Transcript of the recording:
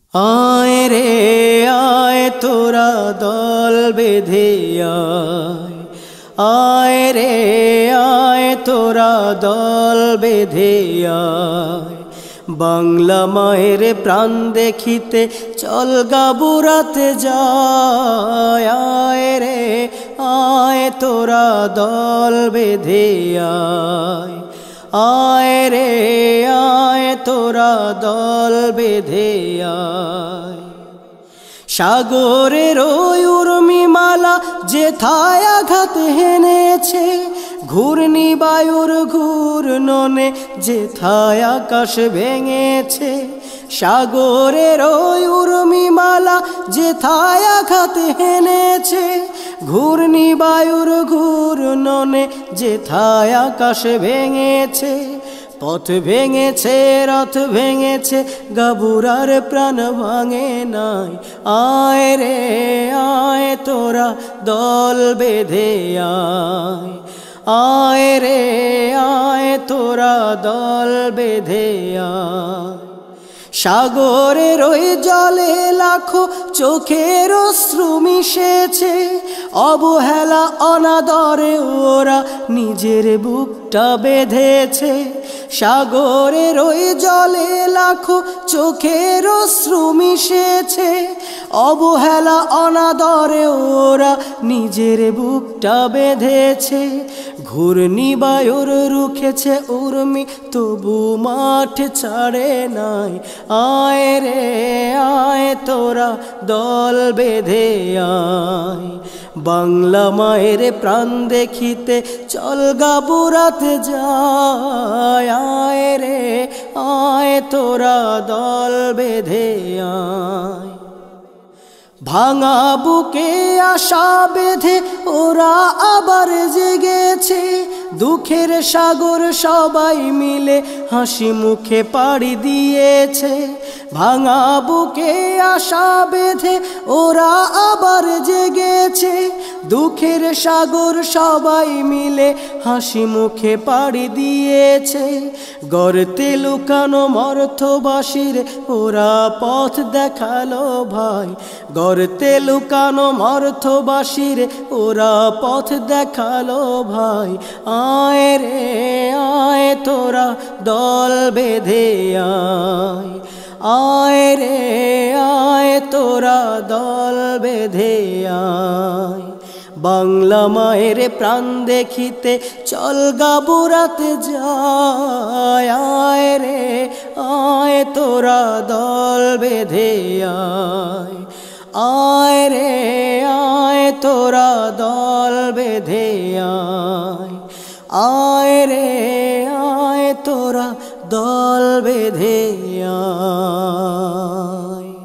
आए रे आए तोरा दल बेधे आए रे आए तोरा दल बेधे बांगला माয়ের प्राण देखिते चल गाबुराते जाय आए रे आए तोरा दल बेधे आए रे आए तोरा दल बेधे সাগরের ওই উর্মিমালা যেথায় আঘাত হেনেছে ঘূর্ণি বায়ুর ঘূর্ণনে যেথায় আকাশ ভেঙেছে সাগরের ওই উর্মিমালা যেথায় আঘাত হেনেছে ঘূর্ণি বায়ুর ঘূর্ণনে যেথায় আকাশ ভেঙেছে পথ ভেঙেছে রথ ভেঙেছে গাবুরার প্রাণ ভাঙে নাই আয় রে আয় তোরা দল বেঁধে আয় রে আয় তোরা দল বেঁধে সাগরের ওই জলে লাখো চোখের অশ্রু মিশেছে অবহেলা অনাদরে ওরা নিজের বুকটা বেঁধেছে সাগরের ওই জলে লাখো চোখের অশ্রু মিশেছে অবহেলা অনাদরে ওরা নিজের বুকটা বেঁধেছে ঘূর্ণি বায়ুর রুখেছে উর্মি তবু মাঠ ছাড়ে নাই আয় রে আয় তোরা দল বেঁধে বাংলা মায়ের প্রাণ দেখিতে চল গাবুরাতে যায় আয় রে আয় তোরা দল বেঁধে ভাঙা বুকে আশা বেঁধে ওরা আবার জেগেছে দুঃখের সাগর সবাই মিলে হাসি মুখে পাড়ি দিয়েছে ভাঙা বুকে আশা বেঁধে ওরা আবার জেগেছে দুঃখের সাগর সবাই মিলে হাসি মুখে পাড়ি দিয়েছে গর্তে লুকানো মর্ত্যবাসীর ওরা পথ দেখালো ভাই গর্তে লুকানো মর্ত্যবাসীর ওরা পথ দেখালো ভাই আয় রে আয় তোরা দল বেঁধে আয় রে আয় তোরা দল বেঁধে বাংলা মায়ের প্রাণ দেখিতে চল গাবুরাতে যায় আয় রে আয় তোরা দল বেঁধে আয় রে আয় তোরা দল বেঁধে আয় রে আয় তোরা দল বেঁধে আয়।